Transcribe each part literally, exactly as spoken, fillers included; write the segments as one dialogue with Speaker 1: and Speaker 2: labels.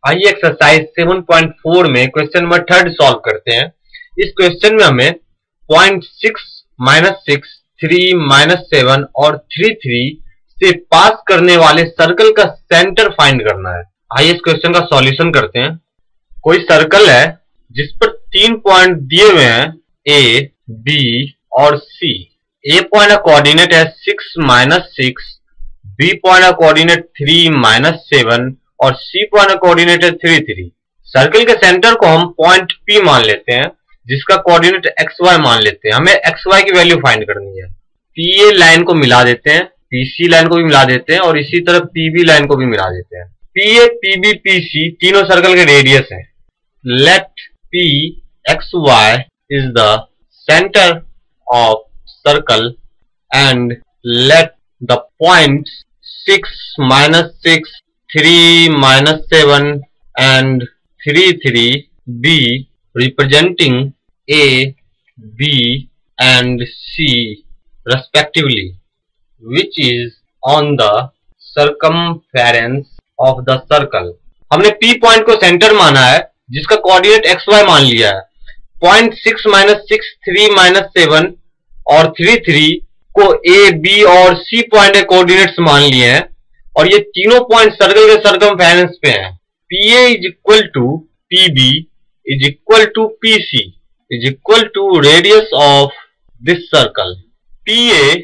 Speaker 1: आइए exercise seven point four में question number third solve करते हैं। इस क्वेश्चन में हमें point six minus six three minus seven और थ्री थ्री से पास करने वाले सर्कल का सेंटर फाइंड करना है। आइए इस क्वेश्चन का सॉल्यूशन करते हैं। कोई सर्कल है जिस पर तीन पॉइंट दिए हुए हैं ए, बी और सी। ए पॉइंट का कोऑर्डिनेट है six minus six, B point का कोऑर्डिनेट थ्री माइनस सेवन और सी पॉइंट का कोऑर्डिनेट है थ्री थ्री। सर्कल के सेंटर को हम पॉइंट पी मान लेते हैं जिसका कोऑर्डिनेट एक्स वाई मान लेते हैं। हमें एक्स वाई की वैल्यू फाइंड करनी है। पी ए लाइन को मिला देते हैं, पी सी लाइन को भी मिला देते हैं और इसी तरह पी बी लाइन को भी मिला देते हैं। P A, P B, P C तीनों सर्कल के रेडियस हैं। Let P x y is the centre of circle and let the point six minus six, three minus seven and three three be representing A, B and C respectively, which is on the circumference of the circle. हमने P point को centre माना है जिसका coordinate x y मान लिया है। Point six minus six, three minus seven और three three को A, B और C पॉइंट के कोऑर्डिनेट्स मान लिए हैं और ये तीनों पॉइंट सर्कल के सर्कमफेरेंस पे हैं। P A is equal to P B is equal to P C is equal to radius of this circle. P A,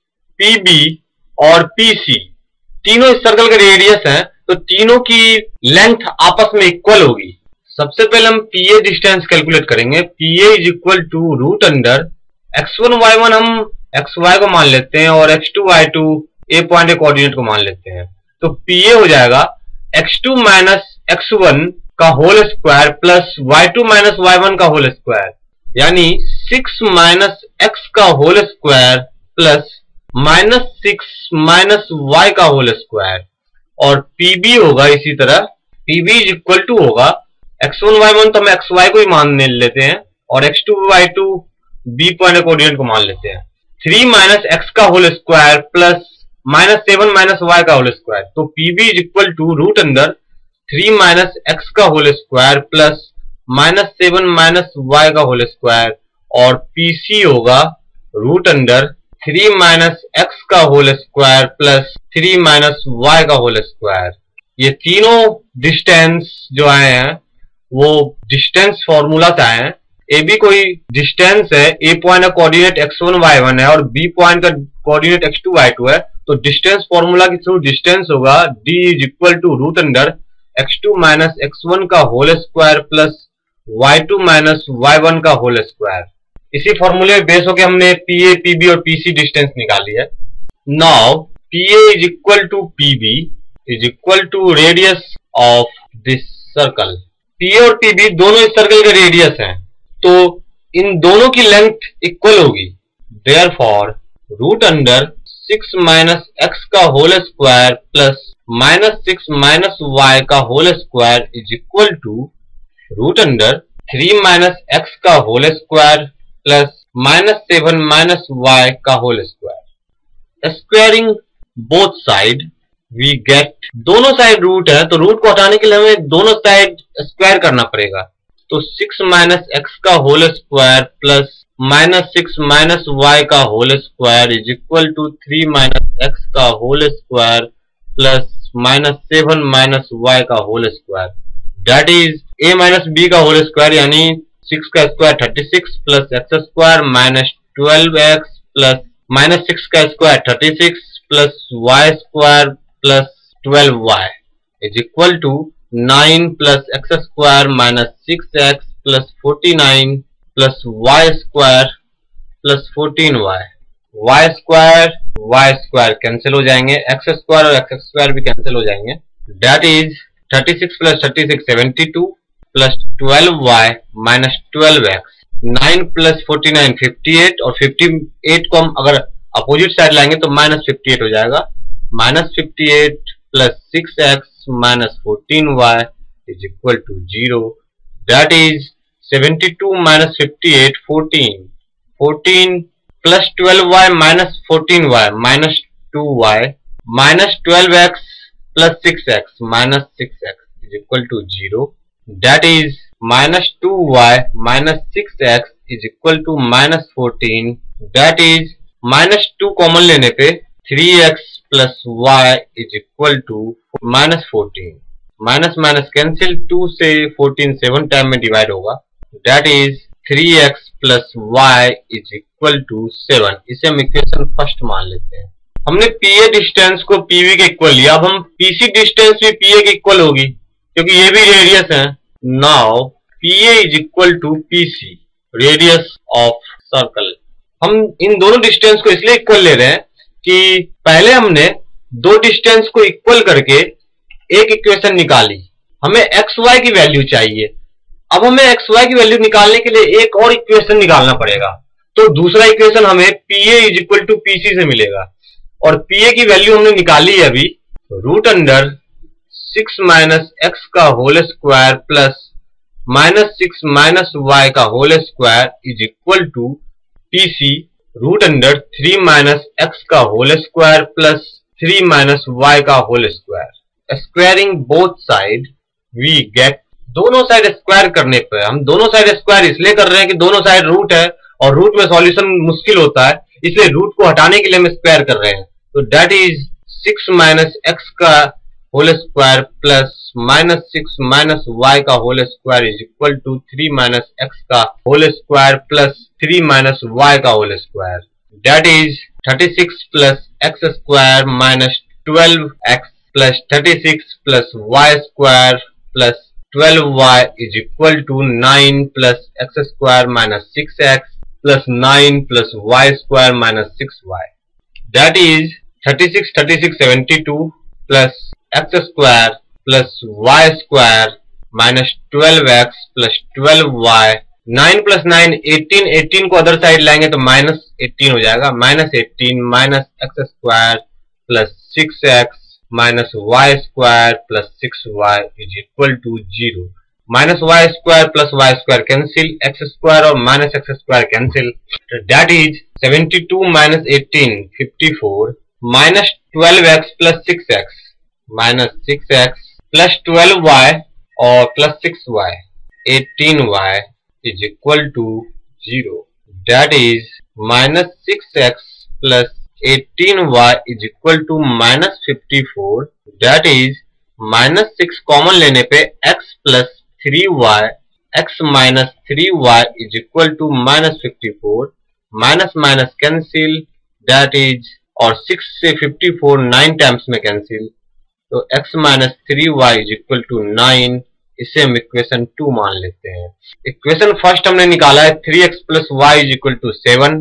Speaker 1: P B और पी सी तीनों इस सर्कल के रेडियस हैं, तो तीनों की लेंथ आपस में इक्वल होगी। सबसे पहले हम पी ए डिस्टेंस कैलकुलेट करेंगे। P A is equal to root under x one y one हम एक्स वाई को मान लेते हैं और x two y two A point के कोऑर्डिनेट को मान लेते हैं। तो पी ए हो जाएगा x two minus x one का whole square plus y two minus y one का होल स्क्वायर, यानी सिक्स माइनस एक्स का whole square plus minus six minus y का होल स्क्वायर। और पीबी होगा इसी तरह, पीबी इज इक्वल टू होगा एक्स वन वाई वन तो हम एक्स वाई को ही मान लेते हैं और x two y two B point coordinate को मान लेते हैं। थ्री माइनस एक्स का whole square plus minus seven minus y का होल स्क्वायर, तो PB is equal to root under three minus x का whole square plus minus seven minus y का whole square और पीसी होगा root under three minus x का whole square plus three minus y का whole square. ये तीनों distance जो आए हैं वो डिस्टेंस फॉर्मूला से आए हैं। ए बी कोई डिस्टेंस है, ए पॉइंट का coordinate x one y one है और बी पॉइंट का coordinate x two y two है, तो डिस्टेंस फॉर्मूला के थ्रू डिस्टेंस होगा d is equal to root under x two minus x one का whole square plus y two minus y one का whole square. इसी फॉर्मूले में बेस होकर हमने पी ए, पी बी और पी सी डिस्टेंस निकाली है। Now P A is equal to P B is equal to radius of this circle. P A और पी बी दोनों इस सर्कल के रेडियस हैं, तो इन दोनों की लेंथ इक्वल होगी। Therefore root under six minus x का whole square plus minus six minus y का whole square is equal to root under three minus x का whole square plus minus seven minus y का whole square. Squaring both side we get, दोनों side root है तो root को हटाने के लिए हमें दोनों साइड स्क्वायर करना पड़ेगा। तो सिक्स माइनस एक्स का whole square plus minus six minus y का whole square is equal to three minus x का whole square plus minus seven minus y का whole square. That is A minus B का whole square, यानी six का square thirty six plus x square minus twelve x plus minus six का square thirty six plus y square plus twelve y is equal to nine plus x square minus six x plus forty nine plus y square plus fourteen y. Y square y square cancel हो जाएंगे, x square और x square भी cancel हो जाएंगे। That is thirty six plus thirty six seventy two plus twelve y minus twelve x, nine plus forty nine fifty eight और fifty eight को हम अगर अपोजिट साइड लाएंगे तो माइनस फिफ्टी एट हो जाएगा। Minus fifty eight plus six x minus fourteen y is equal to zero. That is seventy two minus fifty eight fourteen, fourteen plus twelve y minus fourteen y minus two y minus twelve x plus six x minus six x is equal to zero. That is minus two y minus six x is equal to minus fourteen. That is minus two common लेने पे three x plus y is equal to minus fourteen. Minus minus cancel, two से fourteen seven time में divide होगा. That is three x plus y is equal to seven. इसे हम equation first मान लेते हैं. हमने P A डिस्टेंस को P V के इक्वल लिया. अब हम P C डिस्टेंस भी P A के इक्वल होगी क्योंकि ये भी रेडियस है. Now P A is equal to P C, radius of circle. हम इन दोनों डिस्टेंस को इसलिए इक्वल ले रहे हैं कि पहले हमने दो डिस्टेंस को इक्वल करके एक इक्वेशन निकाली. हमें एक्स वाई की वैल्यू चाहिए. अब हमें एक्स वाई की वैल्यू निकालने के लिए एक और इक्वेशन निकालना पड़ेगा. तो दूसरा इक्वेशन हमें P A is equal to P C से मिलेगा. और P A की वैल्यू हमने निकाली है अभी. Root under six minus x का whole square plus minus six minus y का whole square is equal to P C root under three minus x का whole square plus three minus y का whole square. Squaring both side we get. दोनों side square करने पे, हम दोनों side square इसलिए कर रहे हैं कि दोनों साइड रूट है और रूट में सॉल्यूशन मुश्किल होता है, इसलिए रूट को हटाने के लिए हम स्क्वायर कर रहे हैं. तो that is six minus x का whole square plus minus six minus y का whole square is equal to three minus x का whole square plus three minus y का whole square. That is thirty six plus x square minus twelve x plus thirty six plus y square plus twelve y is equal to nine plus x square minus six x plus nine plus y square minus six y. That is thirty-six, thirty-six, seventy-two plus x square plus y square minus twelve x plus twelve y. nine plus nine eighteen, eighteen को other side लाएंगे तो minus eighteen हो जाएगा. minus eighteen minus x square plus six x minus y square plus six y is equal to zero. Minus y square plus y square cancel, x square और minus x square cancel. That is seventy-two minus eighteen, fifty-four minus twelve x plus six x minus six x plus twelve y और plus six y. eighteen y is equal to zero. That is minus six x plus eighteen y is equal to minus fifty-four. That is minus six common लेने पे x plus three y, x minus three y is equal to minus fifty-four. minus minus cancel. That is और six से fifty-four nine times में cancel, तो x minus three y is equal to nine. इसे हम equation two मान लेते हैं. Equation first हमने निकाला है three x plus y is equal to seven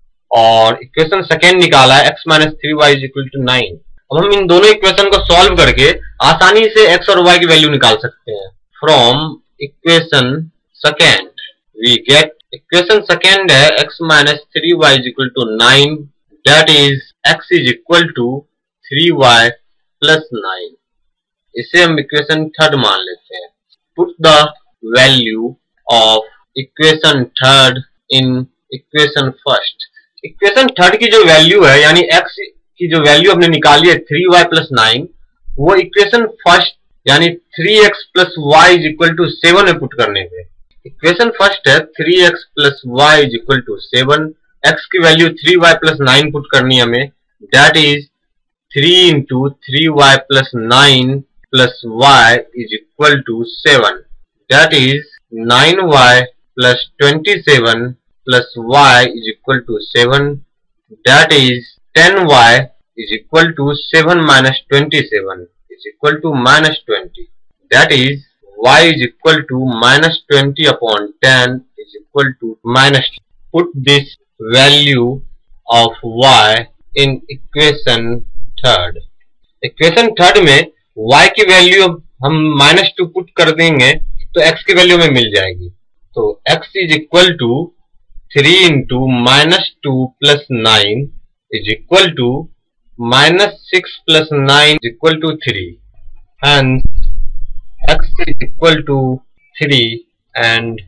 Speaker 1: और इक्वेशन सेकेंड निकाला है x minus three y is equal to nine. अब हम इन दोनों इक्वेशन को सॉल्व करके आसानी से x और y की वैल्यू निकाल सकते हैं. From equation second we get, equation second है x minus three y is equal to nine. That is x is equal to three y plus nine. इसे हम इक्वेशन थर्ड मान लेते हैं. Put the value of equation third in equation first. Equation third की जो value है यानी x की जो वैल्यू हमने निकाली है थ्री वाई प्लस नाइन, वो इक्वेशन फर्स्ट यानी three x plus y is equal to seven में पुट करने पे. इक्वेशन फर्स्ट है three x plus y is equal to seven. x की value three y plus nine put करनी है हमें. That is three into three y plus nine plus y is equal to seven. That is nine y plus twenty seven plus y is equal to seven. That is ten y is equal to seven minus twenty-seven is equal to minus twenty. That is y is equal to minus twenty upon ten is equal to minus. Put this value of y in equation third. Equation third में y की value हम minus two put कर देंगे तो x की value में मिल जाएगी. तो x is equal to three into minus two plus nine is equal to minus six plus nine is equal to three. Hence x is equal to three and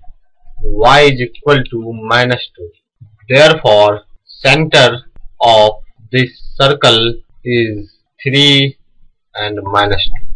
Speaker 1: y is equal to minus two. Therefore center of this circle is three and minus two.